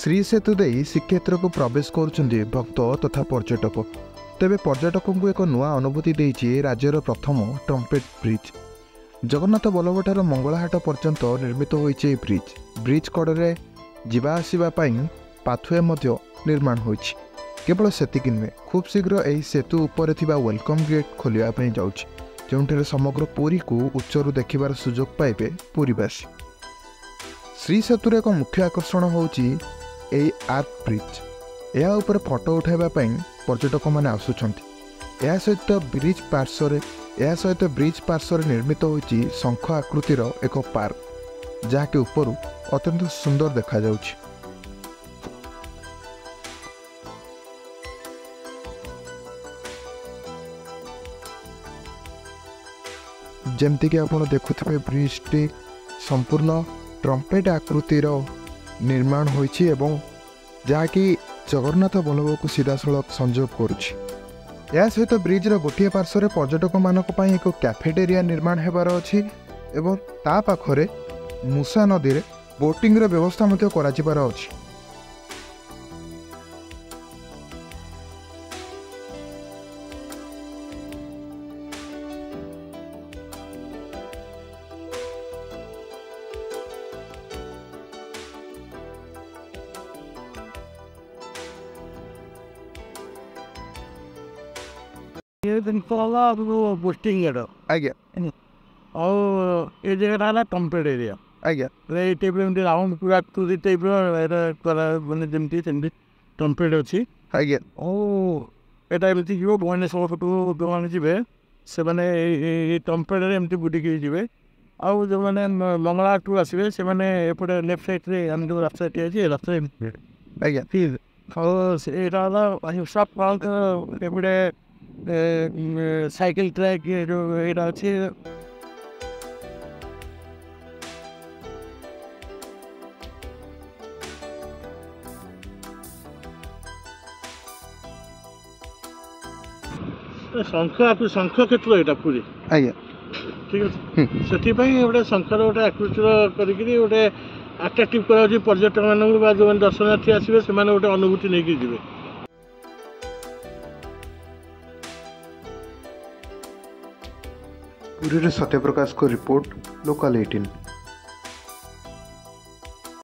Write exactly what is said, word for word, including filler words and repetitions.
श्री सेतु दे श्रीक्षेत्र को प्रवेश करुछन्ति भक्त तथा पर्यटक। तेबे पर्यटकों को एक नुआ अनुभूति देइछि राज्यर प्रथम ट्रम्पेट ब्रिज। जगन्नाथ बल्लभ ठार मंगलाहाट पर्यंत निर्मित होइछि ब्रिज। ब्रिज कड़े जिबा आसिबा पई पाथवे मध्य निर्माण होइछि। केवल सेतिक नुहे, खूब शीघ्र एही सेतु उपर थिबा वेलकम गेट खोलिया पई जाउछि, जोंठे समग्र पुरी को उच्चरू देखिबार सुजोग पाइबे पुरीवासी। श्री सेतुर एक मुख्य आकर्षण होउछि एही आर्क ब्रिज। या ऊपर फोटो उठाइबा पई पर्यटक माने आसुछन्ति। या सहित ब्रिज पार्श्वर या सहित ब्रिज पार्श्वर निर्मित होइछि शंख आकृतिर एक पार्क, जहाँकि उपरू अत्यंत सुंदर देखा जाउछि। जमती कि आपण देखुथिबे ब्रिज टी संपूर्ण ट्रम्पेट आकृतिर निर्माण होइछि एवं जहाँकि जगन्नाथ बल्लभ को सीधासलख संजोग करुछि। या सहित ब्रिज रो गोटे पार्श्वर पर्यटक मानक पई एक कैफेटेरिया निर्माण हेबार अछि एवं ता पाखरे मुसा नदी रे बोटिंग रो व्यवस्था मध्य करा जिबार अछि। ये दिन कोला वो बोटिंग एडो आज्ञा और ये जगह है टम्पेड एरिया आज्ञा रे टेबल में राउंड पूरा टू द टेबल एरा करा बने जेमती सेमती टम्पेड अछि आज्ञा ओ एटा एमती जो बने सब फोटो दोवान जिवे से माने ए टम्पेड रे एमती बुडी के जिवे आउ जो माने मंगला टू आसीबे से माने एपटे लेफ्ट साइड रे हम जो रास्ता टे अछि रास्ता आज्ञा फिर और एटा ला आई सब पार्क एपटे साइकिल ट्रैक जो एटा अछि शंख शंख क्षेत्र एटा पूरी आज्ञा ठीक अछि सेति पई ओडे शंखर ओडे आकृतिर करिकरी ओडे अट्रैक्टिव करा जे पर्यटक मानक बा जो दर्शनार्थी आसीबे से माने ओडे अनुभूति नै कि जिवे। पुरी रे सत्यप्रकाश को रिपोर्ट लोकल अठारह।